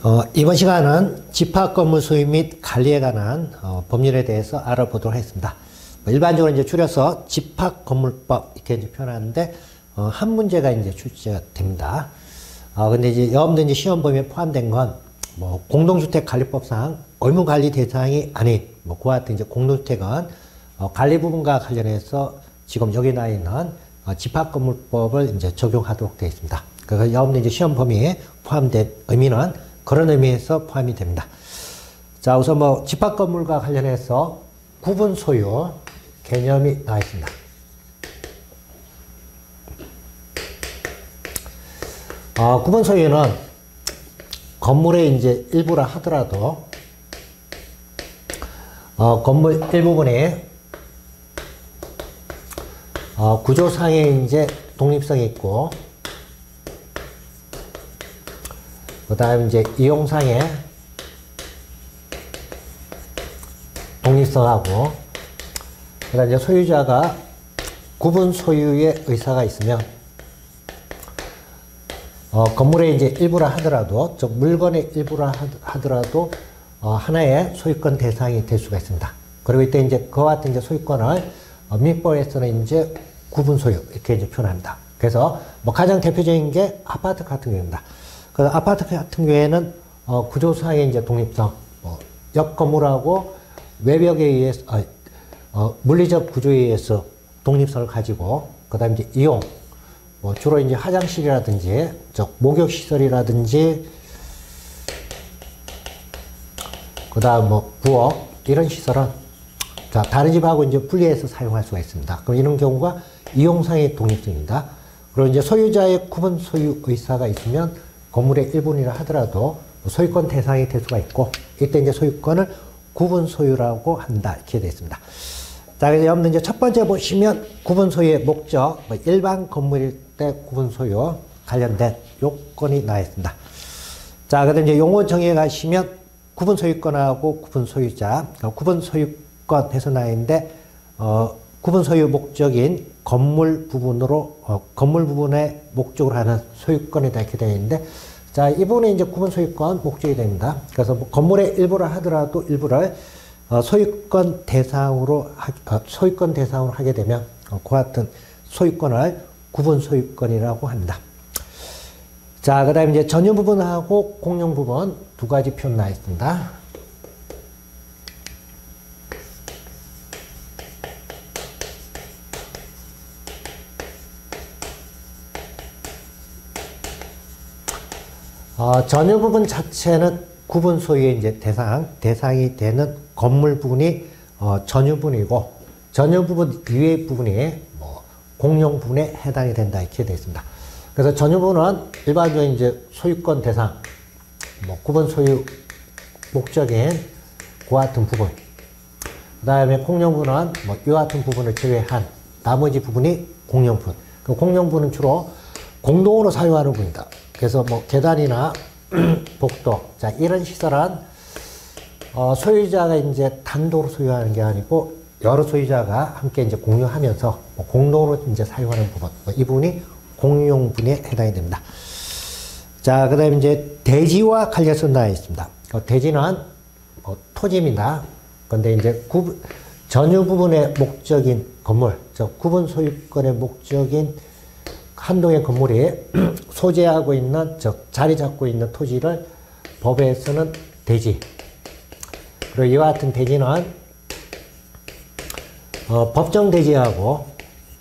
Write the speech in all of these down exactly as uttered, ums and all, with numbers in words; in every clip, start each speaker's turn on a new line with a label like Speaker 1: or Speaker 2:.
Speaker 1: 어, 이번 시간은 집합건물 소유 및 관리에 관한 어, 법률에 대해서 알아보도록 하겠습니다. 뭐 일반적으로 이제 줄여서 집합건물법 이렇게 이제 표현하는데 어, 한 문제가 이제 출제가 됩니다. 어, 근데 이제 여러분들 이제 시험 범위에 포함된 건 뭐 공동주택관리법상 의무관리 대상이 아닌 뭐 그와 같은 이제 공동주택은 어, 관리 부분과 관련해서 지금 여기 나와 있는 어, 집합건물법을 이제 적용하도록 되어 있습니다. 그래서 여러분들 이제 시험 범위에 포함된 의미는 그런 의미에서 포함이 됩니다. 자, 우선 뭐 집합건물과 관련해서 구분 소유 개념이 나와 있습니다. 어, 구분 소유는 건물의 이제 일부라 하더라도 어, 건물 일부분에 어, 구조상의 이제 독립성이 있고, 그 다음에 이제 이용상의 독립성하고, 그 다음에 이제 소유자가 구분 소유의 의사가 있으면, 어, 건물의 이제 일부라 하더라도, 즉, 물건의 일부라 하더라도, 어, 하나의 소유권 대상이 될 수가 있습니다. 그리고 이때 이제 그와 같은 이제 소유권을 어, 민법에서는 이제 구분 소유, 이렇게 이제 표현합니다. 그래서 뭐 가장 대표적인 게 아파트 같은 경우입니다. 그 아파트 같은 경우에는 어, 구조상의 이제 독립성, 뭐 옆 건물하고 외벽에 의해서 어, 어, 물리적 구조에 의해서 독립성을 가지고, 그 다음에 이제 이용, 뭐 주로 이제 화장실이라든지 즉 목욕 시설이라든지, 그 다음 뭐 부엌 이런 시설은 자 다른 집하고 이제 분리해서 사용할 수가 있습니다. 그럼 이런 경우가 이용상의 독립성입니다. 그리고 이제 소유자의 구분 소유 의사가 있으면 건물의 일부분이라 하더라도 소유권 대상이 될 수가 있고, 이때 이제 소유권을 구분 소유라고 한다, 이렇게 되어 있습니다. 자, 그래서 여러분들 이제 첫 번째 보시면 구분 소유의 목적, 뭐 일반 건물일 때 구분 소유 관련된 요건이 나와 있습니다. 자, 그다음 이제 용어 정의에 가시면 구분 소유권하고 구분 소유자, 그러니까 구분 소유권 해서 나와 있는데, 어, 구분 소유 목적인 건물 부분으로, 어, 건물 부분의 목적으로 하는 소유권이다, 이렇게 되어 있는데, 자, 이 부분에 이제 구분 소유권 목적이 됩니다. 그래서 뭐 건물의 일부를 하더라도 일부를 어, 소유권 대상으로, 하, 어, 소유권 대상으로 하게 되면, 어, 그와 같은 소유권을 구분 소유권이라고 합니다. 자, 그 다음에 이제 전유 부분하고 공용 부분 두 가지 표현 나와 있습니다. 어, 전유 부분 자체는 구분 소유의 이제 대상, 대상이 되는 건물 부분이 어, 전유 부분이고, 전유 부분 이외의 부분이 뭐 공용 부분에 해당이 된다, 이렇게 되어 있습니다. 그래서 전유 부분은 일반적인 이제 소유권 대상, 뭐 구분 소유 목적인 그와 같은 부분, 그 다음에 공용 부분은 뭐 이와 같은 부분을 제외한 나머지 부분이 공용 부분. 그 공용 부분은 주로 공동으로 사용하는 부분이다. 그래서 뭐 계단이나 복도, 자, 이런 시설은 어, 소유자가 이제 단독으로 소유하는 게 아니고 여러 소유자가 함께 이제 공유하면서 뭐 공동으로 이제 사용하는 부분, 뭐 이 부분이 공용분에 해당이 됩니다. 자, 그 다음에 이제 대지와 관련해서 나와 있습니다. 그 대지는 뭐 토지입니다. 근데 이제 구분, 전유 부분의 목적인 건물, 즉 구분 소유권의 목적인 한동의 건물이 소재하고 있는, 즉 자리 잡고 있는 토지를 법에서는 대지, 그리고 이와 같은 대지는 어, 법정 대지하고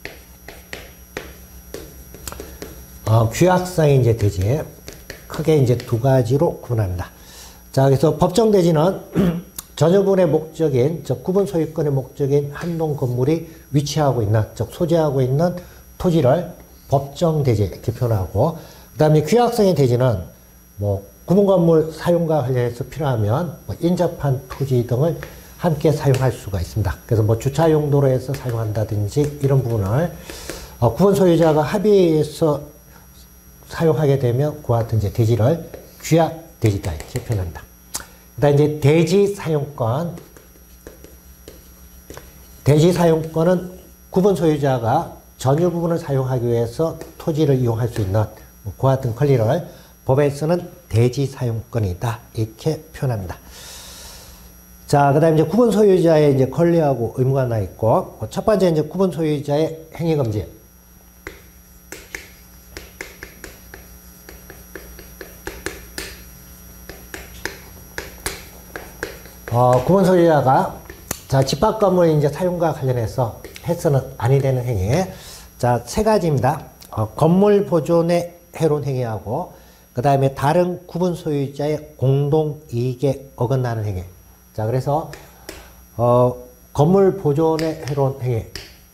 Speaker 1: 어, 규약상의 이제 대지, 크게 이제 두 가지로 구분합니다. 자, 그래서 법정 대지는 전유분의 목적인, 즉 구분 소유권의 목적인 한동 건물이 위치하고 있는, 즉 소재하고 있는 토지를 법정 대지 이렇게 표현하고, 그 다음에 규약성의 대지는 뭐 구분 건물 사용과 관련해서 필요하면 뭐 인접한 토지 등을 함께 사용할 수가 있습니다. 그래서 뭐 주차 용도로 해서 사용한다든지 이런 부분을 어, 구분 소유자가 합의해서 사용하게 되면 그와 같은 이제 대지를 규약 대지다, 이렇게 표현합니다. 그 다음 이제 대지 사용권. 대지 사용권은 구분 소유자가 전유 부분을 사용하기 위해서 토지를 이용할 수 있는 뭐 그와 같은 권리를 법에서는 대지 사용권이다. 이렇게 표현합니다. 자, 그 다음에 이제 구분 소유자의 이제 권리하고 의무가 나 있고, 첫 번째 이제 구분 소유자의 행위금지. 어, 구분 소유자가 자, 집합 건물 이제 사용과 관련해서 해서는 아니 되는 행위. 자, 세 가지입니다. 어, 건물 보존에 해로운 행위하고, 그 다음에 다른 구분 소유자의 공동 이익에 어긋나는 행위. 자, 그래서 어, 건물 보존에 해로운 행위.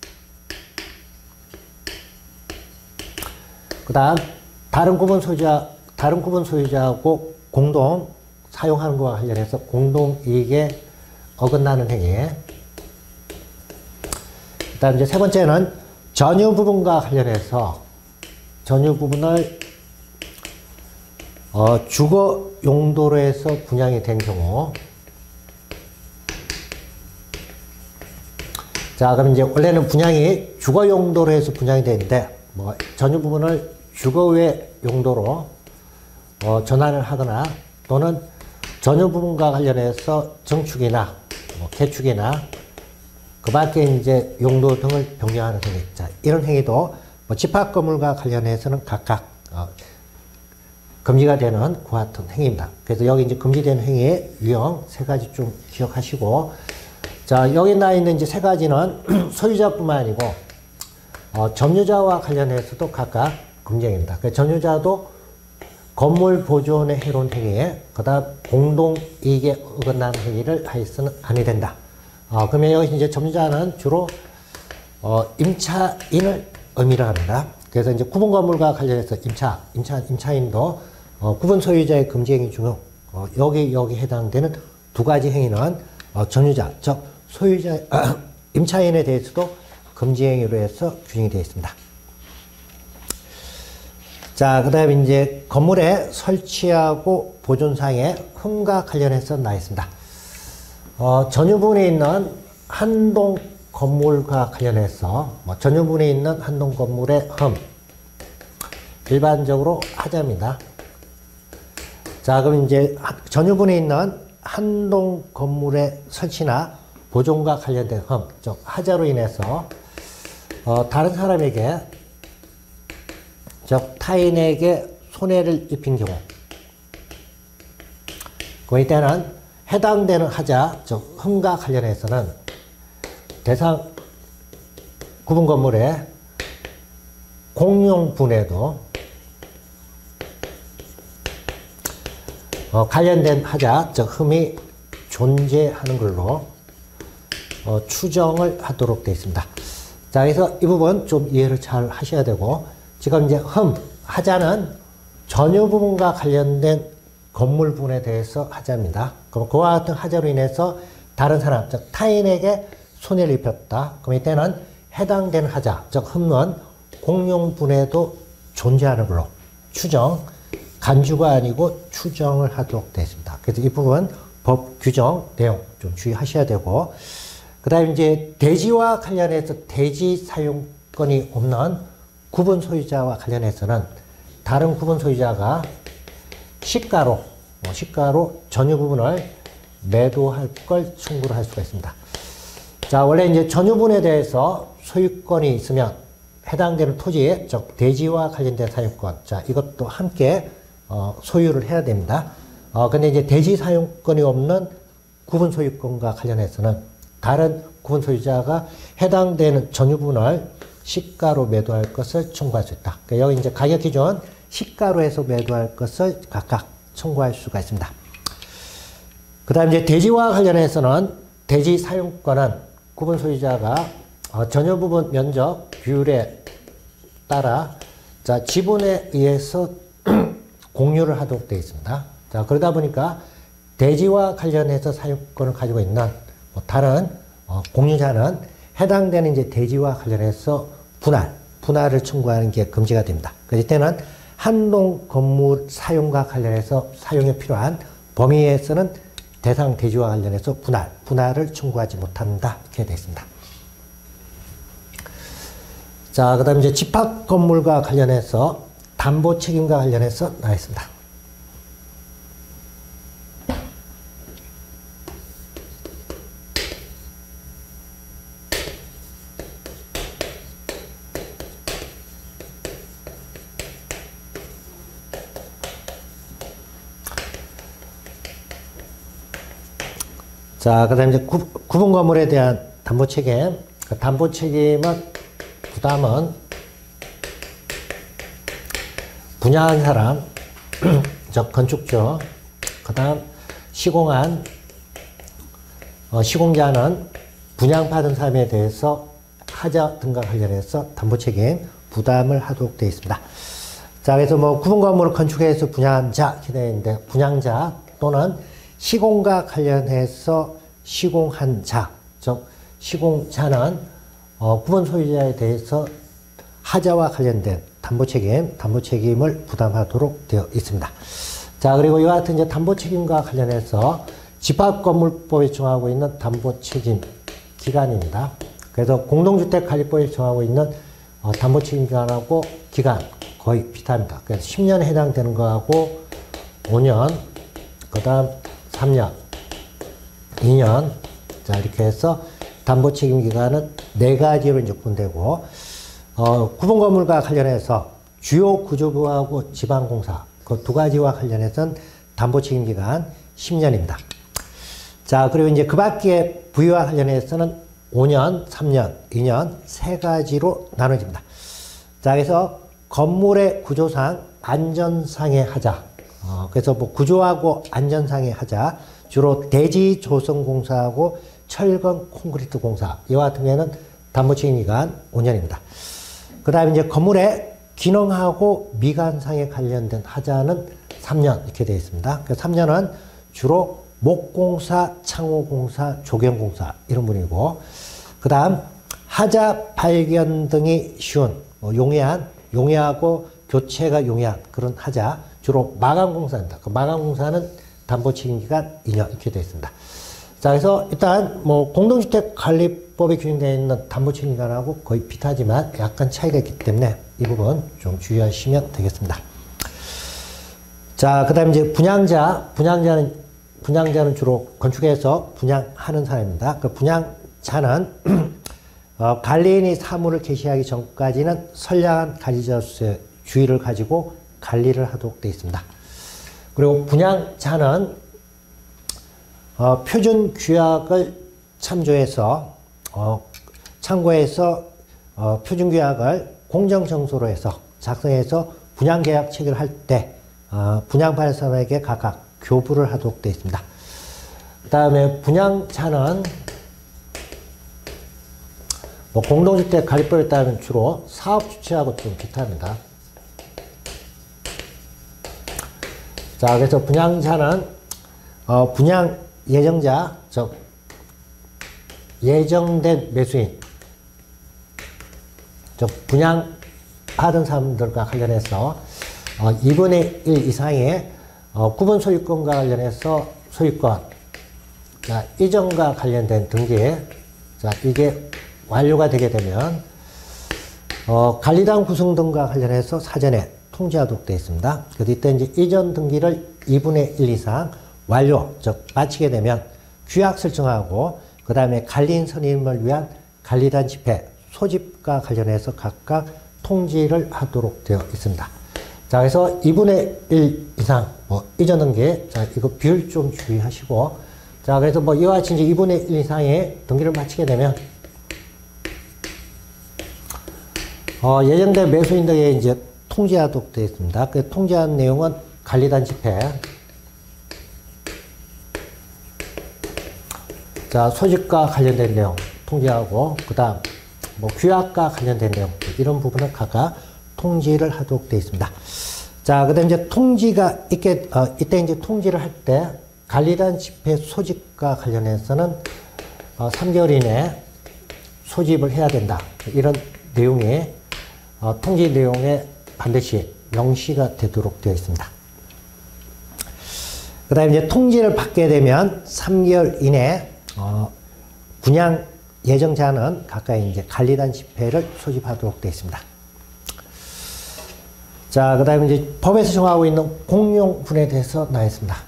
Speaker 1: 그 다음 다른 구분 소유자, 다른 구분 소유자하고 공동 사용하는 것과 관련해서 공동 이익에 어긋나는 행위. 그 다음 이제 세 번째는 전유 부분과 관련해서 전유 부분을 어, 주거 용도로 해서 분양이 된 경우. 자, 그럼 이제 원래는 분양이 주거 용도로 해서 분양이 되는데, 뭐, 전유 부분을 주거 외 용도로 어, 전환을 하거나 또는 전유 부분과 관련해서 정축이나 뭐 개축이나 그 밖에 이제 용도 등을 변경하는 행위. 자, 이런 행위도 뭐 집합 건물과 관련해서는 각각 어, 금지가 되는 그와 같은 행위입니다. 그래서 여기 이제 금지되는 행위의 유형 세 가지 좀 기억하시고, 자, 여기 나 있는 이제 세 가지는 소유자뿐만 아니고 어, 점유자와 관련해서도 각각 금지입니다. 그 점유자도 건물 보존에 해로운 행위에, 그 다음 공동 이익에 어긋나는 행위를 하여서는 아니 된다. 어, 그러면 여기 이제 점유자는 주로 어, 임차인을 의미를 합니다. 그래서 이제 구분 건물과 관련해서 임차, 임차, 임차인도 어, 구분 소유자의 금지 행위 중 어, 여기 여기 해당되는 두 가지 행위는 어, 점유자, 즉 소유자, 아, 임차인에 대해서도 금지 행위로 해서 규정이 되어 있습니다. 자, 그 다음에 이제 건물에 설치하고 보존상의 흠과 관련해서 나와 있습니다. 어, 전유분에 있는 한동 건물과 관련해서 뭐 전유분에 있는 한동 건물의 흠, 일반적으로 하자입니다. 자, 그럼 이제 전유분에 있는 한동 건물의 설치나 보존과 관련된 흠, 즉 하자로 인해서 어, 다른 사람에게, 즉 타인에게 손해를 입힌 경우, 그 이때는 해당되는 하자, 즉 흠과 관련해서는 대상 구분 건물의 공용 분해도 어, 관련된 하자, 즉 흠이 존재하는 걸로 어, 추정을 하도록 되어 있습니다. 자, 그래서 이 부분 좀 이해를 잘 하셔야 되고, 지금 이제 흠, 하자는 전유 부분과 관련된 건물 부분에 대해서 하자입니다. 그럼 그와 같은 하자로 인해서 다른 사람, 즉 타인에게 손해를 입혔다. 그럼 이때는 해당되는 하자, 즉 흠은 공용 분해도 존재하는 걸로 추정, 간주가 아니고 추정을 하도록 되어 있습니다. 그래서 이 부분 법 규정 내용 좀 주의하셔야 되고, 그 다음에 이제 대지와 관련해서 대지 사용권이 없는 구분 소유자와 관련해서는 다른 구분 소유자가 시가로, 뭐 시가로 전유 부분을 매도할 걸 청구를 할 수가 있습니다. 자, 원래 이제 전유분에 대해서 소유권이 있으면 해당되는 토지의, 즉 대지와 관련된 사용권, 자, 이것도 함께 어, 소유를 해야 됩니다. 어, 근데 이제 대지 사용권이 없는 구분 소유권과 관련해서는 다른 구분 소유자가 해당되는 전유분을 시가로 매도할 것을 청구할 수 있다. 그러니까 여기 이제 가격 기준 시가로 해서 매도할 것을 각각 청구할 수가 있습니다. 그 다음 이제 대지와 관련해서는 대지 사용권은 구분 소유자가 어, 전유 부분 면적 비율에 따라 자, 지분에 의해서 공유를 하도록 되어 있습니다. 자, 그러다 보니까 대지와 관련해서 사용권을 가지고 있는 뭐 다른 어, 공유자는 해당되는 이제 대지와 관련해서 분할, 분할을 청구하는 게 금지가 됩니다. 그래서 이때는 한동 건물 사용과 관련해서 사용에 필요한 범위에서는 대상 대지와 관련해서 분할, 분할을 청구하지 못한다. 이렇게 되어 있습니다. 자, 그 다음에 이제 집합 건물과 관련해서 담보 책임과 관련해서 나와 있습니다. 자, 그 다음에 이제 구, 구분 건물에 대한 담보 책임. 그 담보 책임은, 부담은 분양한 사람, 즉, 건축주, 그 다음 시공한, 어, 시공자는 분양받은 사람에 대해서 하자 등과 관련해서 담보 책임, 부담을 하도록 되어 있습니다. 자, 그래서 뭐 구분 건물을 건축해서 분양한 자, 이렇게 되어 있는데, 분양자 또는 시공과 관련해서 시공한 자, 즉, 시공자는 어, 구분 소유자에 대해서 하자와 관련된 담보 책임, 담보 책임을 부담하도록 되어 있습니다. 자, 그리고 이와 같은 이제 담보 책임과 관련해서 집합건물법에 정하고 있는 담보 책임 기간입니다. 그래서 공동주택관리법에 정하고 있는 어, 담보 책임 기간하고 기간 거의 비슷합니다. 그래서 십 년에 해당되는 거하고 오 년, 그 다음 삼 년, 이 년, 자, 이렇게 해서 담보 책임 기간은 네 가지로 이제 분되고, 어, 구분 건물과 관련해서 주요 구조부하고 지방공사, 그 두 가지와 관련해서는 담보 책임 기간 십 년입니다. 자, 그리고 이제 그 밖에 부위와 관련해서는 오 년, 삼 년, 이 년, 세 가지로 나눠집니다. 자, 그래서 건물의 구조상 안전상의 하자. 어, 그래서 뭐 구조하고 안전상의 하자. 주로 대지 조성 공사하고 철근 콘크리트 공사. 이와 같은 경우에는 담보 책임 기간 오 년입니다. 그 다음에 이제 건물의 기능하고 미관상에 관련된 하자는 삼 년 이렇게 되어 있습니다. 그 삼 년은 주로 목공사, 창호공사, 조경공사 이런 분이고, 그 다음 하자 발견 등이 쉬운 뭐 용이한, 용이하고 교체가 용이한 그런 하자, 주로 마감공사입니다. 그 마감공사는 담보 책임 기간 이 년 이렇게 되어 있습니다. 자, 그래서 일단 뭐 공동주택관리법에 규정되어 있는 담보 책임 기간하고 거의 비슷하지만 약간 차이가 있기 때문에 이 부분 좀 주의하시면 되겠습니다. 자, 그 다음에 이제 분양자, 분양자는, 분양자는 주로 건축에서 분양하는 사람입니다. 그 분양자는, 어, 관리인이 사무를 개시하기 전까지는 선량한 관리자로서의 주의를 가지고 관리를 하도록 되어 있습니다. 그리고 분양자는, 어, 표준 규약을 참조해서, 어, 참고해서, 어, 표준 규약을 공정정서로 해서 작성해서 분양계약 체결을 할 때, 어, 분양받은 사람에게 각각 교부를 하도록 되어 있습니다. 그 다음에 분양자는 뭐 공동주택관리법에 따르면 주로 사업주체하고 좀 비슷합니다. 자, 그래서 분양자는 어, 분양 예정자, 즉 예정된 매수인, 즉 분양받은 사람들과 관련해서 어, 이분의 일 이상의 어, 구분 소유권과 관련해서 소유권, 자, 이전과 관련된 등기, 자, 이게 완료가 되게 되면 어, 관리단 구성 등과 관련해서 사전에 통지하도록 되어 있습니다. 그래서 이때 이제 이전 등기를 이분의 일 이상 완료, 즉 마치게 되면 규약 설정하고 그 다음에 관리인 선임을 위한 관리단 집회, 소집과 관련해서 각각 통지를 하도록 되어 있습니다. 자, 그래서 이분의 일 이상, 뭐, 이전 등기, 자, 이거 비율 좀 주의하시고, 자, 그래서 뭐, 이와 같이 이제 이분의 일 이상의 등기를 마치게 되면, 어, 예정된 매수인 등에 이제 통지하도록 되어 있습니다. 그 통지한 내용은 관리단 집회, 자, 소집과 관련된 내용 통지하고, 그 다음, 뭐, 규약과 관련된 내용, 이런 부분은 각각 통지를 하도록 되어 있습니다. 자, 그 다음 이제 통지가 있게, 어, 이때 이제 통지를 할 때 관리단 집회 소집과 관련해서는 어, 삼 개월 이내에 소집을 해야 된다. 이런 내용이 어, 통지 내용에 반드시 명시가 되도록 되어 있습니다. 그 다음에 이제 통지를 받게 되면 삼 개월 이내에 어, 분양 예정자는 가까이 이제 관리단 집회를 소집하도록 되어 있습니다. 자, 그 다음에 이제 법에서 정하고 있는 공용분에 대해서 나왔습니다.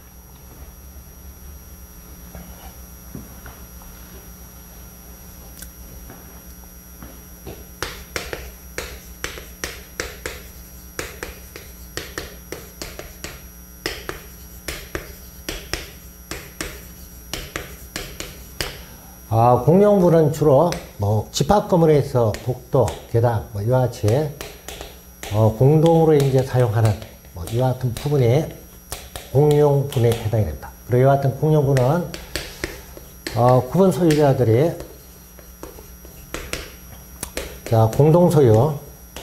Speaker 1: 아, 공용분은 주로 뭐 집합 건물에서 복도, 계단 뭐 이와 같이 어, 공동으로 이제 사용하는 뭐 이와 같은 부분이 공용분에 해당이 됩니다. 그리고 이와 같은 공용분은 어, 구분 소유자들이 자, 공동 소유,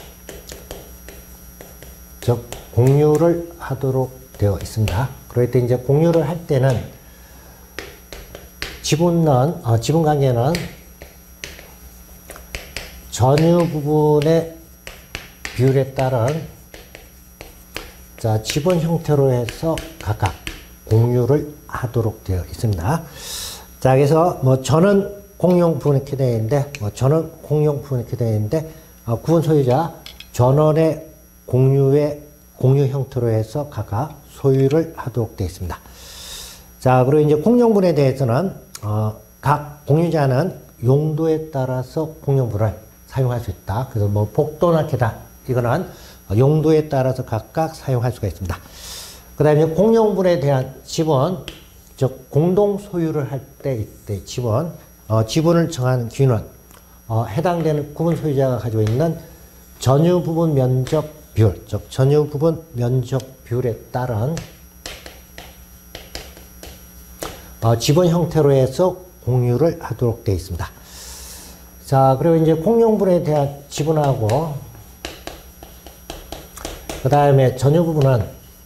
Speaker 1: 즉 공유를 하도록 되어 있습니다. 그럴 때 이제 공유를 할 때는 지분은 어, 지분 관계는 전유 부분의 비율에 따른 자, 지분 형태로 해서 각각 공유를 하도록 되어 있습니다. 자, 그래서 뭐 저는 공용 부분 이렇게 되어 있는데, 뭐 저는 공용 부분 이렇게 되어 있는데, 어, 구분 소유자 전원의 공유의 공유 형태로 해서 각각 소유를 하도록 되어 있습니다. 자, 그리고 이제 공용분에 대해서는 어, 각 공유자는 용도에 따라서 공용분을 사용할 수 있다. 그래서 뭐 복도나 계단 이거는 용도에 따라서 각각 사용할 수가 있습니다. 그 다음에 공용분에 대한 지분, 즉 공동 소유를 할 때 이때 지분, 어, 지분을 정하는 기준은 어, 해당되는 구분 소유자가 가지고 있는 전유 부분 면적 비율, 즉 전유 부분 면적 비율에 따른 어, 지분 형태로 해서 공유를 하도록 되어 있습니다. 자, 그리고 이제 공용분에 대한 지분하고 그 다음에 전유 부분은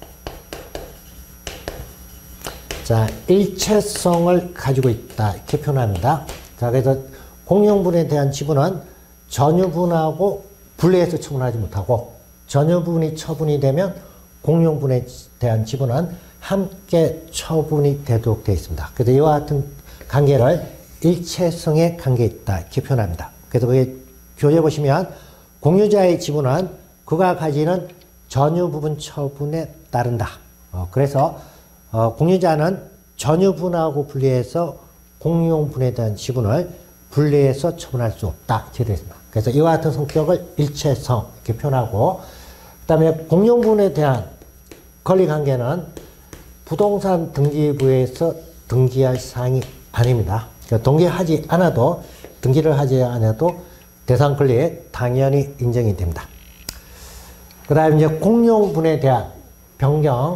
Speaker 1: 자, 일체성을 가지고 있다 이렇게 표현합니다. 자, 그래서 공용분에 대한 지분은 전유분하고 분리해서 처분하지 못하고 전유분이 처분이 되면 공용분에 대한 지분은 함께 처분이 되도록 되어 있습니다. 그래서 이와 같은 관계를 일체성의 관계에 있다 이렇게 표현합니다. 그래서 그게 교재 보시면 공유자의 지분은 그가 가지는 전유 부분 처분에 따른다. 어, 그래서 어, 공유자는 전유분하고 분리해서 공용분에 대한 지분을 분리해서 처분할 수 없다 이렇게 되어 있습니다. 그래서 이와 같은 성격을 일체성 이렇게 표현하고, 그 다음에 공용분에 대한 권리관계는 부동산 등기부에서 등기할 사항이 아닙니다. 그러니까 등기하지 않아도 등기를 하지 않아도 대상 권리에 당연히 인정이 됩니다. 그 다음에 이제 공용분에 대한 변경,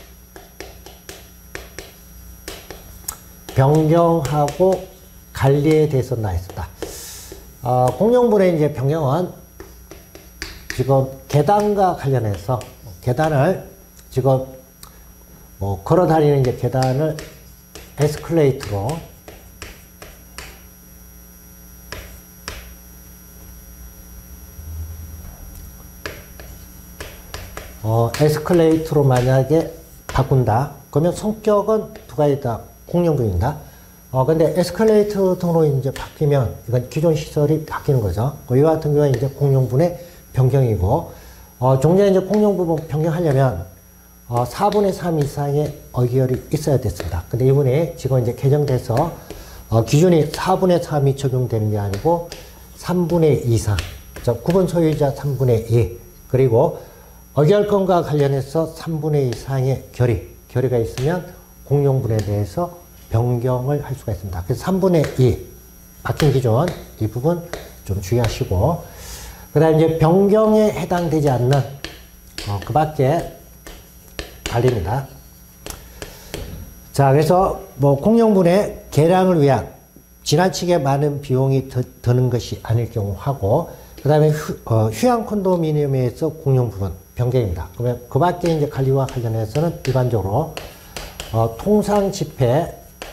Speaker 1: 변경하고 관리에 대해서 나와 있습니다. 어, 공용분의 이제 변경은 지금 계단과 관련해서 계단을 지금 뭐 걸어 다니는 이제 계단을 에스컬레이터로 어, 에스컬레이터로 만약에 바꾼다. 그러면 성격은 두 가지다. 공용분입니다. 어, 근데 에스컬레이터 등으로 이제 바뀌면 이건 기존 시설이 바뀌는 거죠. 이와 같은 경우는 이제 공용분의 변경이고, 어, 종전에 이제 공용분 변경하려면 어, 사분의 삼 이상의 의결이 있어야 됐습니다. 근데 이번에 지금 이제 개정돼서 어, 기준이 사분의 삼이 적용되는 게 아니고 삼분의 이 이상, 즉 구분 소유자 삼분의 이, 그리고 의결권과 관련해서 삼분의 이 이상의 결의, 결의가 있으면 공용분에 대해서 변경을 할 수가 있습니다. 그래서 삼분의 이 바뀐 기준 이 부분 좀 주의하시고, 그 다음에 이제 변경에 해당되지 않는 어, 그 밖에 관리입니다. 자, 그래서 뭐 공용분의 개량을 위한 지나치게 많은 비용이 드, 드는 것이 아닐 경우 하고, 그 다음에 어, 휴양 콘도미니엄에서 공용 부분 변경입니다. 그러면 그 밖에 이제 관리와 관련해서는 일반적으로 어, 통상 집회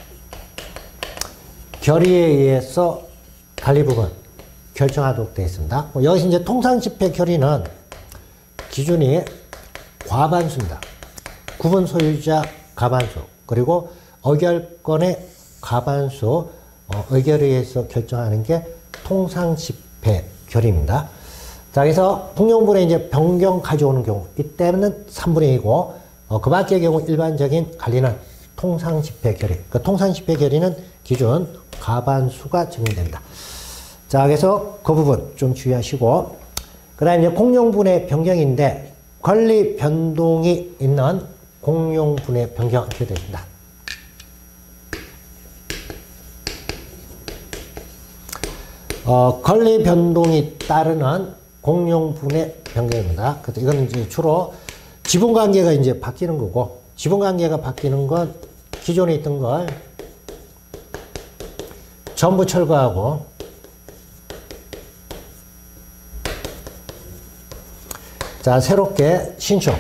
Speaker 1: 결의에 의해서 관리 부분 결정하도록 되어 있습니다. 여기서 이제 통상 집회 결의는 기준이 과반수입니다. 구분 소유자 과반수, 그리고 의결권의 과반수 어, 의결에 의해서 결정하는 게 통상 집회 결의입니다. 자, 그래서 공용분에 이제 변경 가져오는 경우 이때는 삼분의 이고, 어, 그 밖의 경우 일반적인 관리는 통상 집회 결의. 그 통상 집회 결의는 기준 과반수가 적용됩니다. 자, 그래서 그 부분 좀 주의하시고, 그 다음에 이제 공용분의 변경인데 권리 변동이 있는 공용분의 변경 이렇게 되어 있습니다. 어, 권리 변동이 따르는 공용분해 변경입니다. 그래서 이거는 이제 주로 지분 관계가 이제 바뀌는 거고, 지분 관계가 바뀌는 건 기존에 있던 걸 전부 철거하고, 자, 새롭게 신축.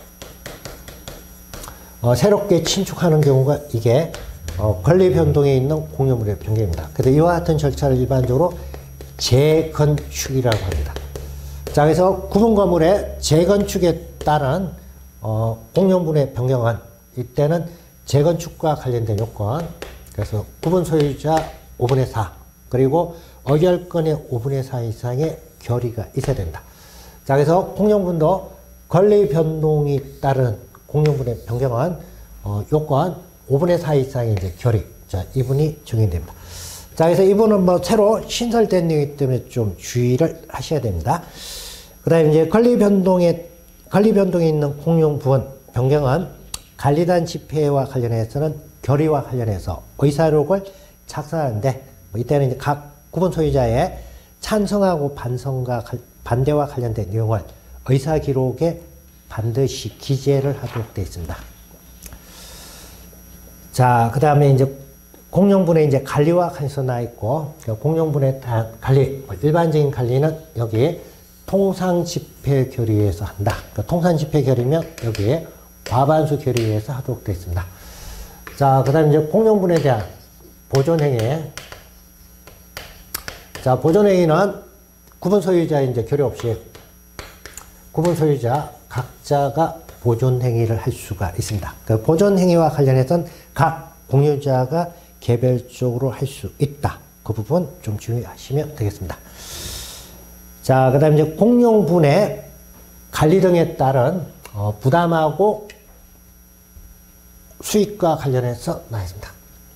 Speaker 1: 어, 새롭게 신축하는 경우가 이게 어, 권리 변동에 있는 공용분해 변경입니다. 그래서 이와 같은 절차를 일반적으로 재건축이라고 합니다. 자, 그래서 구분 건물의 재건축에 따른 어, 공용분해 변경은 이때는 재건축과 관련된 요건, 그래서 구분 소유자 오분의 사, 그리고 의결권의 오분의 사 이상의 결의가 있어야 된다. 자, 그래서 공용분도 권리 변동이 따른 공용분해 변경은 어, 요건 오분의 사 이상의 이제 결의. 자, 이분이 정의됩니다. 자, 그래서 이분은 뭐 새로 신설된 내용이기 때문에 좀 주의를 하셔야 됩니다. 그 다음에 이제 권리 변동에, 권리 변동에 있는 공용분 변경은 관리단 집회와 관련해서는 결의와 관련해서 의사록을 작성하는데, 뭐 이때는 이제 각 구분 소유자의 찬성하고 반성과 반대와 관련된 내용을 의사기록에 반드시 기재를 하도록 되어 있습니다. 자, 그 다음에 이제 공용분해 이제 관리와 관련해서 나 있고, 공용분해 관리, 일반적인 관리는 여기 통상집회 결의에서 한다. 그러니까 통상집회 결의면 여기에 과반수 결의에서 하도록 되어 있습니다. 자, 그 다음에 이제 공용분해에 대한 보존행위. 자, 보존행위는 구분 소유자 이제 결의 없이 구분 소유자 각자가 보존행위를 할 수가 있습니다. 그 보존행위와 관련해서는 각 공유자가 개별적으로 할 수 있다. 그 부분 좀 주의하시면 되겠습니다. 자, 그 다음에 이제 공용분해 관리 등에 따른 어, 부담하고 수익과 관련해서 나와 있습니다.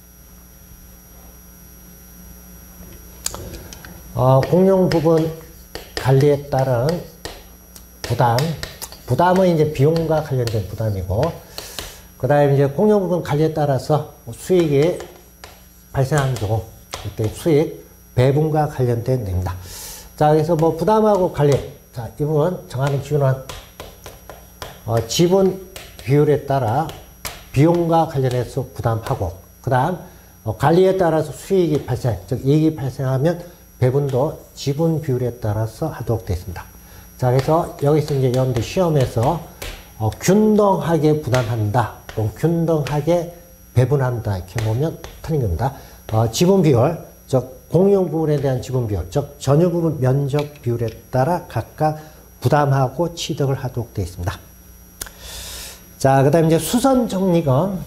Speaker 1: 어, 공용부분 관리에 따른 부담, 부담은 이제 비용과 관련된 부담이고, 그 다음에 이제 공용부분 관리에 따라서 수익이 발생하는 경우, 이때 수익 배분과 관련된 내용입니다. 자, 그래서 뭐 부담하고 관리, 자, 이 부분 정하는 기준은 어, 지분 비율에 따라 비용과 관련해서 부담하고, 그 다음 어, 관리에 따라서 수익이 발생, 즉 이익이 발생하면 배분도 지분 비율에 따라서 하도록 되어 있습니다. 자, 그래서 여기서 이제 여러분들 시험에서 어, 균등하게 부담한다, 또 균등하게 배분한다 이렇게 보면 틀린 겁니다. 어, 지분 비율, 즉 공용 부분에 대한 지분 비율, 즉 전유 부분 면적 비율에 따라 각각 부담하고 취득을 하도록 되어 있습니다. 자, 그 다음에 이제 수선 적립금.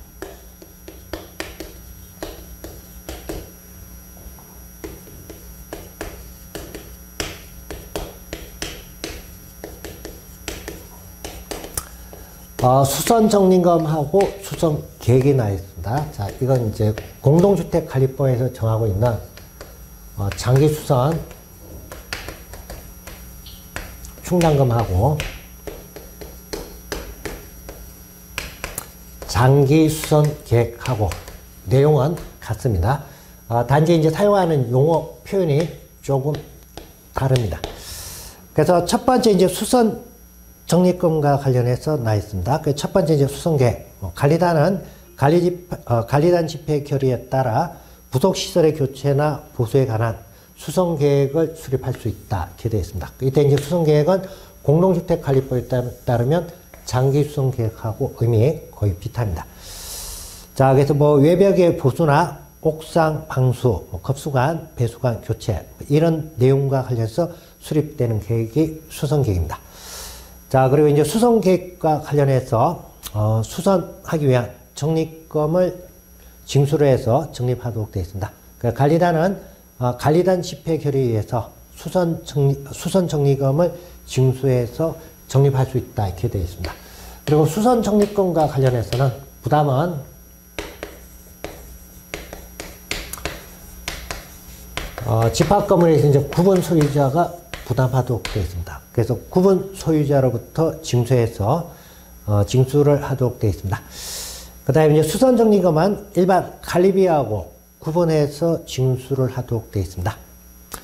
Speaker 1: 어, 수선 적립금하고 수선 계획이 나와 있습니다. 자, 이건 이제 공동주택관리법에서 정하고 있는 어, 장기 수선 충당금하고 장기 수선 계획하고 내용은 같습니다. 어, 단지 이제 사용하는 용어 표현이 조금 다릅니다. 그래서 첫 번째 이제 수선 적립금과 관련해서 나와 있습니다. 그 첫 번째 이제 수선계획. 뭐 관리단은 관리집, 어, 관리단 집회 결의에 따라 부속시설의 교체나 보수에 관한 수선계획을 수립할 수 있다. 이렇게 되어 있습니다. 이때 이제 수선계획은 공동주택관리법에 따르면 장기 수선계획하고 의미 거의 비슷합니다. 자, 그래서 뭐 외벽의 보수나 옥상 방수, 뭐 급수관, 배수관 교체 이런 내용과 관련해서 수립되는 계획이 수선계획입니다. 자, 그리고 이제 수선 계획과 관련해서 어, 수선하기 위한 적립금을 징수를 해서 적립하도록 되어 있습니다. 그러니까 관리단은 어, 관리단 집회 결의에 의해서 수선 적립, 수선 적립금을 징수해서 적립할 수 있다 이렇게 되어 있습니다. 그리고 수선 적립금과 관련해서는 부담은 어, 집합건물에서 이제 구분 소유자가 부담하도록 되어 있습니다. 그래서 구분 소유자로부터 징수해서 어, 징수를 하도록 되어 있습니다. 그 다음에 이제 수선 적립금은 일반 관리비하고 구분해서 징수를 하도록 되어 있습니다.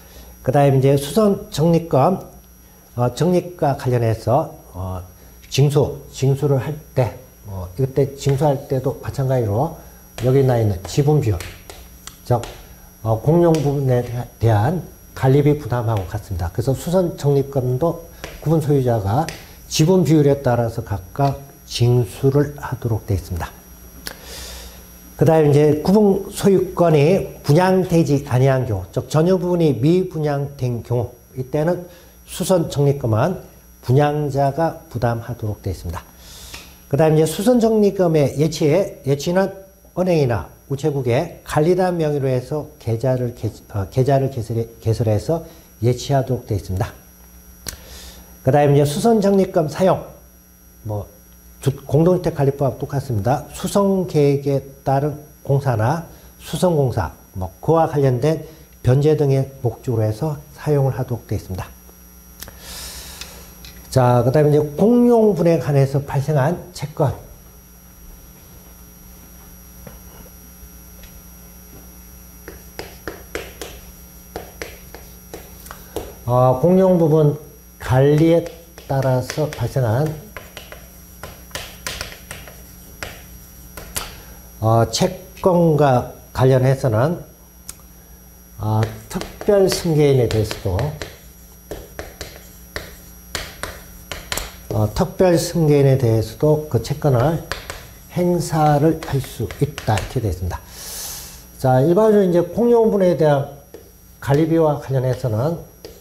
Speaker 1: 그 다음에 이제 수선 적립금, 어, 적립과 관련해서, 어, 징수, 징수를 할 때, 어, 이때 징수할 때도 마찬가지로 여기 나 있는 지분 비율, 즉, 어, 공용 부분에 대한 관리비 부담하고 같습니다. 그래서 수선 적립금도 구분 소유자가 지분 비율에 따라서 각각 징수를 하도록 되어 있습니다. 그 다음에 이제 구분 소유권이 분양되지 아니한 경우, 즉 전유 부분이 미분양된 경우, 이때는 수선 적립금은 분양자가 부담하도록 되어 있습니다. 그 다음에 이제 수선 적립금의 예치, 예치는 은행이나 우체국에 관리단 명의로 해서 계좌를, 개, 어, 계좌를 개설해, 개설해서 예치하도록 되어 있습니다. 그 다음에 이제 수선 적립금 사용, 뭐, 공동주택관리법과 똑같습니다. 수성계획에 따른 공사나 수성공사, 뭐 그와 관련된 변제 등의 목적으로 해서 사용을 하도록 되어 있습니다. 자, 그 다음에 이제 공용분에 관해서 발생한 채권. 어, 공용부분 관리에 따라서 발생한 어, 채권과 관련해서는 어, 특별 승계인에 대해서도 어, 특별 승계인에 대해서도 그 채권을 행사를 할 수 있다 이렇게 되어 있습니다. 자, 일반적으로 이제 공용분에 대한 관리비와 관련해서는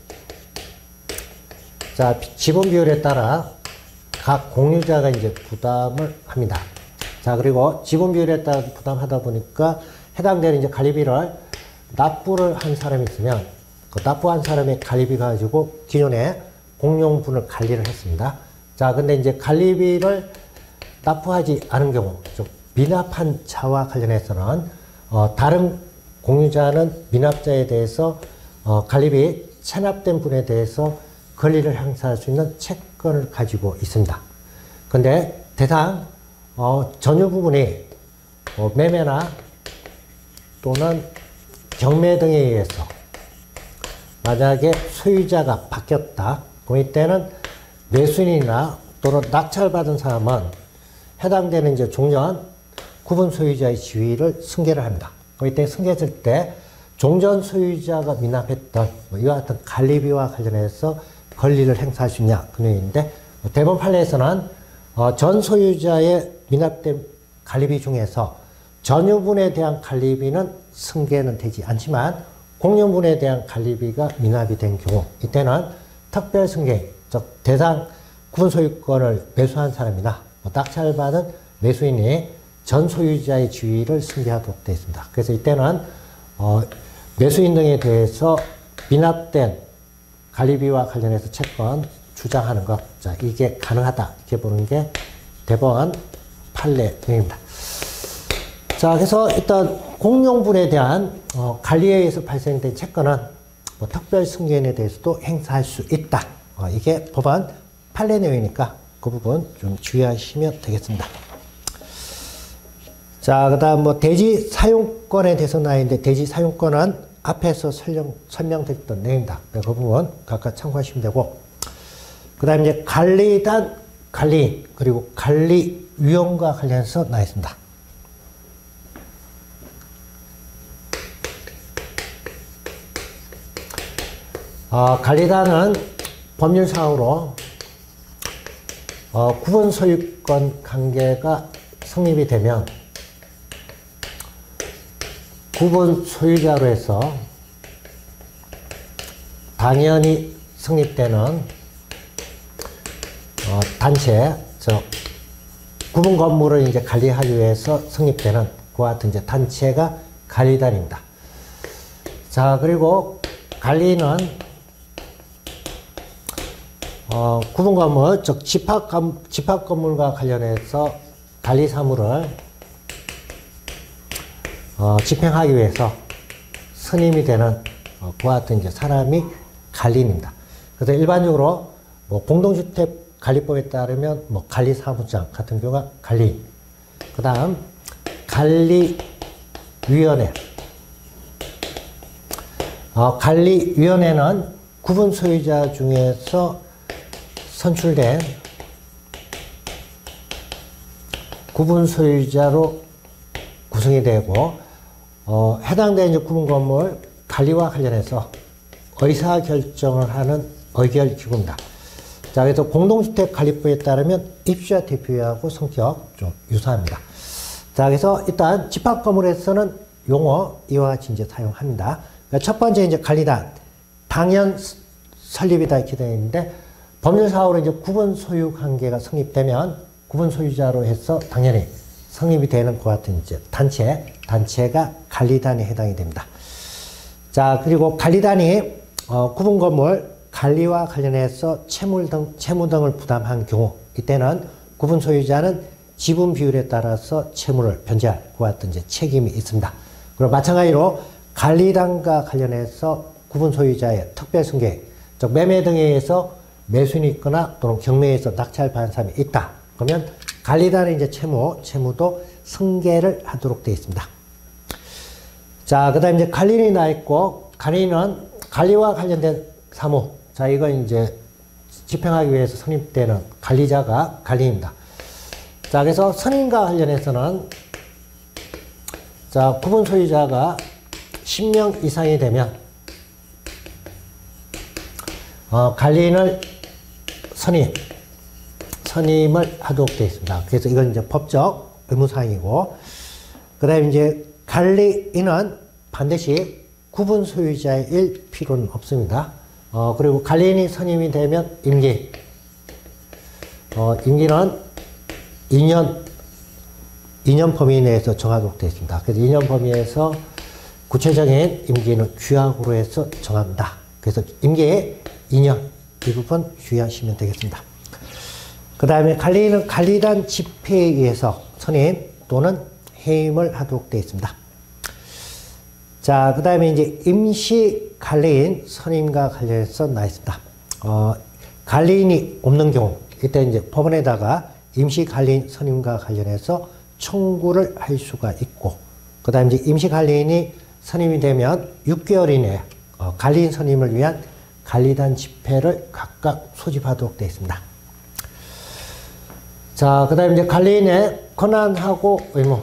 Speaker 1: 자, 지분 비율에 따라 각 공유자가 이제 부담을 합니다. 자, 그리고 지분 비율에 따라 부담하다 보니까 해당되는 이제 관리비를 납부를 한 사람이 있으면 그 납부한 사람의 관리비 가지고 기존에 공용분을 관리를 했습니다. 자, 근데 이제 관리비를 납부하지 않은 경우, 즉 미납한 자와 관련해서는 어, 다른 공유자는 미납자에 대해서 어, 관리비 체납된 분에 대해서 권리를 행사할 수 있는 채권을 가지고 있습니다. 근데 대상 어, 전유 부분이 어, 매매나 또는 경매 등에 의해서 만약에 소유자가 바뀌었다. 그럼 이때는 매수인이나 또는 낙찰받은 사람은 해당되는 이제 종전 구분 소유자의 지위를 승계를 합니다. 그럼 이때 승계했을 때 종전 소유자가 미납했던 뭐 이와 같은 관리비와 관련해서 권리를 행사할 수 있냐 그 내용인데 대법원 판례에서는 어, 전 소유자의 미납된 관리비 중에서 전유분에 대한 관리비는 승계는 되지 않지만 공용분에 대한 관리비가 미납이 된 경우 이때는 특별 승계, 즉 대상 구분 소유권을 매수한 사람이나 뭐 낙찰받은 매수인이 전 소유자의 지위를 승계하도록 되어 있습니다. 그래서 이때는 어, 매수인 등에 대해서 미납된 관리비와 관련해서 채권 주장하는 것, 자, 이게 가능하다 이렇게 보는 게 대법원 판례 내용입니다. 자, 그래서 일단 공용분에 대한 어, 관리에 의해서 발생된 채권은 뭐 특별 승계인에 대해서도 행사할 수 있다. 어, 이게 법원 판례 내용이니까 그 부분 좀 주의하시면 되겠습니다. 자, 그 다음 뭐 대지 사용권에 대해서 나있는데 대지 사용권은 앞에서 설명, 설명드렸던 내용입니다. 그 부분 각각 참고하시면 되고, 그 다음에 이제 관리단, 관리인, 그리고 관리위원과 관련해서 나 있습니다. 어, 관리단은 법률상으로 어, 구분 소유권 관계가 성립이 되면 구분 소유자로 해서 당연히 성립되는 어, 단체, 즉 구분 건물을 이제 관리하기 위해서 성립되는 그와 같은 이제 단체가 관리단입니다. 자, 그리고 관리는 어, 구분 건물, 즉 집합, 집합 건물과 관련해서 관리 사무를 어, 집행하기 위해서 선임이 되는 어, 그와 같은 이제 사람이 관리인입니다. 그래서 일반적으로 뭐 공동주택 관리법에 따르면 뭐 관리사무장 같은 경우가 관리인. 그 다음 관리위원회. 어, 관리위원회는 구분 소유자 중에서 선출된 구분 소유자로 구성이 되고, 어, 해당되는 이제 구분 건물 관리와 관련해서 의사 결정을 하는 의결기구입니다. 자, 그래서 공동주택관리법에 따르면 입주자 대표하고 성격 좀 유사합니다. 자, 그래서 일단 집합건물에서는 용어 이와 같이 이제 사용합니다. 그러니까 첫 번째 이제 관리단 당연 설립이다 이렇게 되어 있는데, 법률사항으로 이제 구분 소유 관계가 성립되면 구분 소유자로 해서 당연히 성립이 되는 것 같은 이제 단체, 단체가 관리단에 해당이 됩니다. 자, 그리고 관리단이 어, 구분 건물 관리와 관련해서 채무 등, 채무 등을 부담한 경우, 이때는 구분 소유자는 지분 비율에 따라서 채무를 변제할 것 같은 이제 책임이 있습니다. 그리고 마찬가지로 관리단과 관련해서 구분 소유자의 특별 승계, 즉 매매 등에 의해서 매수인이 있거나 또는 경매에서 낙찰 받은 사람이 있다. 그러면 관리단의 이제 채무, 채무도 승계를 하도록 되어 있습니다. 자, 그 다음에 이제 관리인이 나 있고, 관리인은 관리와 관련된 사무. 자, 이건 이제 집행하기 위해서 성립되는 관리자가 관리입니다. 자, 그래서 선임과 관련해서는 자, 구분 소유자가 십 명 이상이 되면 어, 관리인을 선임, 선임을 하도록 되어 있습니다. 그래서 이건 이제 법적 의무사항이고, 그 다음에 이제 관리인은 반드시 구분 소유자일 필요는 없습니다. 어, 그리고 관리인이 선임이 되면 임기, 어, 임기는 이 년, 이 년 범위 내에서 정하도록 되어 있습니다. 그래서 이 년 범위에서 구체적인 임기는 규약으로 해서 정합니다. 그래서 임기에 이 년, 이 부분 주의하시면 되겠습니다. 그 다음에 관리인은 관리단 집회에 의해서 선임 또는 해임을 하도록 되어 있습니다. 자, 그 다음에 이제 임시 관리인 선임과 관련해서 나 있습니다. 어, 관리인이 없는 경우, 이때 이제 법원에다가 임시 관리인 선임과 관련해서 청구를 할 수가 있고, 그 다음에 이제 임시 관리인이 선임이 되면 육 개월 이내에 어, 관리인 선임을 위한 관리단 집회를 각각 소집하도록 되어 있습니다. 자, 그 다음에 이제 관리인의 권한하고 의무.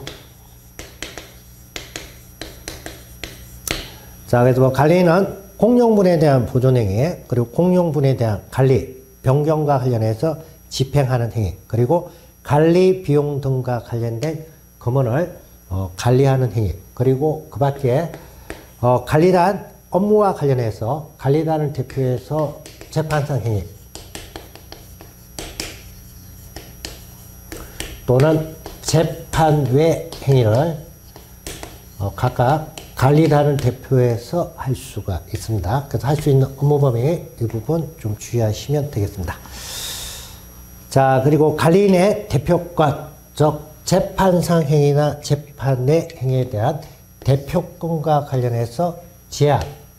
Speaker 1: 자, 그래서 뭐 관리인은 공용분에 대한 보존행위, 그리고 공용분에 대한 관리, 변경과 관련해서 집행하는 행위, 그리고 관리 비용 등과 관련된 금원을 어, 관리하는 행위, 그리고 그 밖에 어, 관리단 업무와 관련해서 관리단을 대표해서 재판상 행위 또는 재판 외 행위를 어, 각각 관리단을 대표해서 할 수가 있습니다. 그래서 할 수 있는 업무 범위 이 부분 좀 주의하시면 되겠습니다. 자, 그리고 관리인의 대표권, 즉 재판상 행위나 재판 내 행위에 대한 대표권과 관련해서 제한.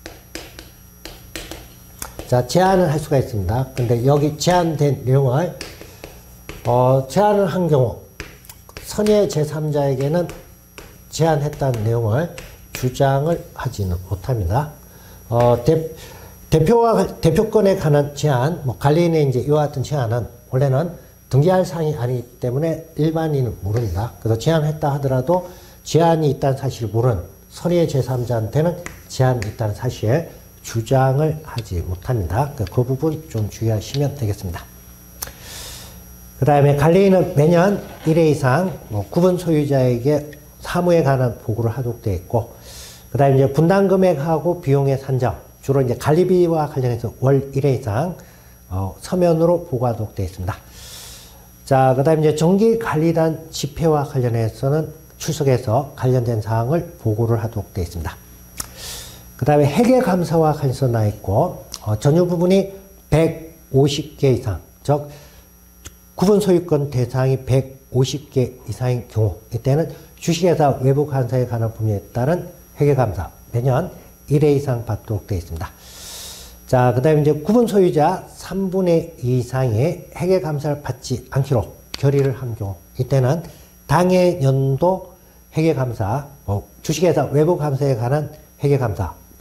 Speaker 1: 자, 제한을 할 수가 있습니다. 근데 여기 제한된 내용을 어, 제한을 한 경우 선의 제삼자에게는 제한했다는 내용을 주장을 하지는 못합니다. 어, 대, 대표와 대표권에 관한 제한, 뭐 관리인의 이제 이와 같은 제한은 원래는 등기할 사항이 아니기 때문에 일반인은 모릅니다. 그래서 제한했다 하더라도 제한이 있다는 사실을 모르는 선의 제삼자한테는 제한이 있다는 사실 주장을 하지 못합니다. 그, 그 부분 좀 주의하시면 되겠습니다. 그 다음에 관리인은 매년 일 회 이상 뭐 구분 소유자에게 사무에 관한 보고를 하도록 되어 있고, 그 다음에 이제 분담 금액하고 비용의 산정, 주로 이제 관리비와 관련해서 월 일 회 이상 어, 서면으로 보고하도록 되어 있습니다. 자, 그 다음에 이제 정기관리단 집회와 관련해서는 출석해서 관련된 사항을 보고를 하도록 되어 있습니다. 그 다음에 회계감사와 관련해서 나 있고, 어, 전유 부분이 백오십 개 이상, 즉 구분 소유권 대상이 백오십 개 이상인 경우, 이때는 주식회사 외부 감사에 관한 범위에 따른 회계감사 매년 일 회 이상 받도록 되어 있습니다. 자, 그 다음에 이제 구분 소유자 삼분의 이 이상의 회계감사를 받지 않기로 결의를 한 경우, 이때는 당해 연도 회계감사, 어, 주식회사 외부 감사에 관한 회계감사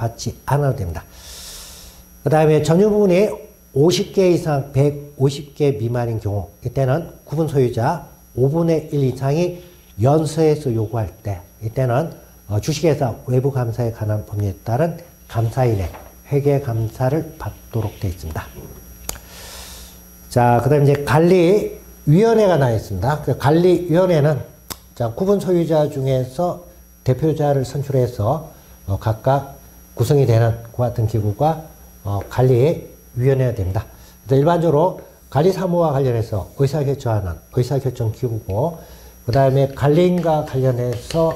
Speaker 1: 받지 않아도 됩니다. 그 다음에 전유 부분이 오십 개 이상 백오십 개 미만인 경우, 이때는 구분 소유자 오분의 일 이상이 연서에서 요구할 때, 이때는 주식회사 외부 감사에 관한 법률에 따른 감사인의 회계 감사를 받도록 되어 있습니다. 자, 그 다음에 이제 관리위원회가 나와 있습니다. 그 관리위원회는 자, 구분 소유자 중에서 대표자를 선출해서 어, 각각 구성이 되는 그와 같은 기구가 어, 관리위원회가 됩니다. 일반적으로 관리사무와 관련해서 의사결정하는 의사결정기구고, 그 다음에 관리인과 관련해서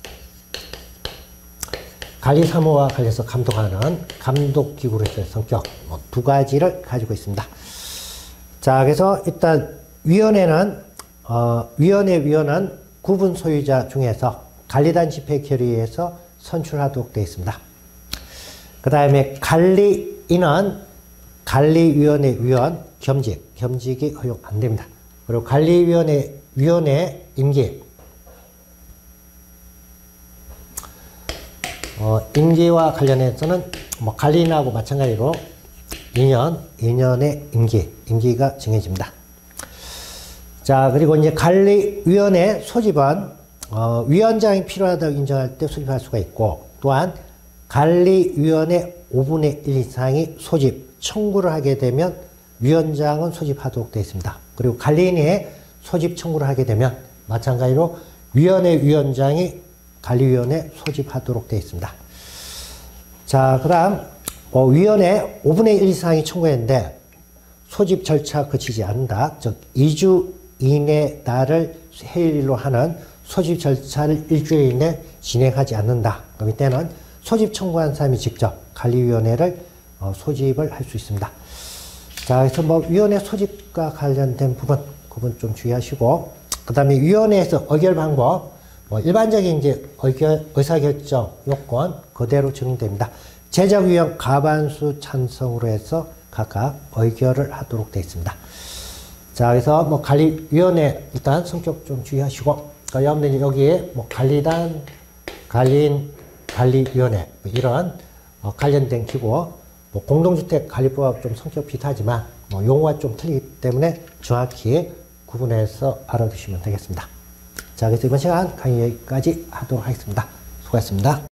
Speaker 1: 관리사무와 관련해서 감독하는 감독기구로서의 성격, 뭐 두 가지를 가지고 있습니다. 자, 그래서 일단 위원회는 어, 위원회 위원은 구분 소유자 중에서 관리단 집회 결의에서 선출하도록 되어 있습니다. 그 다음에 관리인은 관리위원회 위원 겸직, 겸직이 허용 안 됩니다. 그리고 관리위원회 위원회 임기, 어, 임기와 관련해서는 뭐 관리인하고 마찬가지로 이 년, 이 년의 임기, 임기가 정해집니다. 자, 그리고 이제 관리위원회 소집은 어, 위원장이 필요하다고 인정할 때 소집할 수가 있고, 또한 관리위원회 오분의 일 이상이 소집, 청구를 하게 되면 위원장은 소집하도록 되어 있습니다. 그리고 관리인이 소집 청구를 하게 되면 마찬가지로 위원회 위원장이 관리위원회 소집하도록 되어 있습니다. 자, 그 다음 뭐 위원회 오분의 일 이상이 청구했는데 소집 절차 거치지 않는다. 즉 이 주 이내 날을 해일로 하는 소집 절차를 일주일 이내 진행하지 않는다. 그럼 이때는 소집 청구한 사람이 직접 관리위원회를 어, 소집을 할 수 있습니다. 자, 그래서 뭐 위원회 소집과 관련된 부분, 그 부분 좀 주의하시고, 그 다음에 위원회에서 의결 방법, 뭐 일반적인 이제 의결, 의사결정 요건 그대로 적용됩니다. 제적위원 과반수 찬성으로 해서 각각 의결을 하도록 되어 있습니다. 자, 그래서 뭐 관리위원회 일단 성격 좀 주의하시고, 그러니까 여러분들이 여기에 뭐 관리단, 관리인, 관리위원회 뭐 이런 어, 관련된 기구, 뭐 공동주택 관리법하고 좀 성격 비슷하지만 뭐 용어가 좀 틀리기 때문에 정확히 구분해서 알아두시면 되겠습니다. 자, 그래서 이번 시간 강의 여기까지 하도록 하겠습니다. 수고하셨습니다.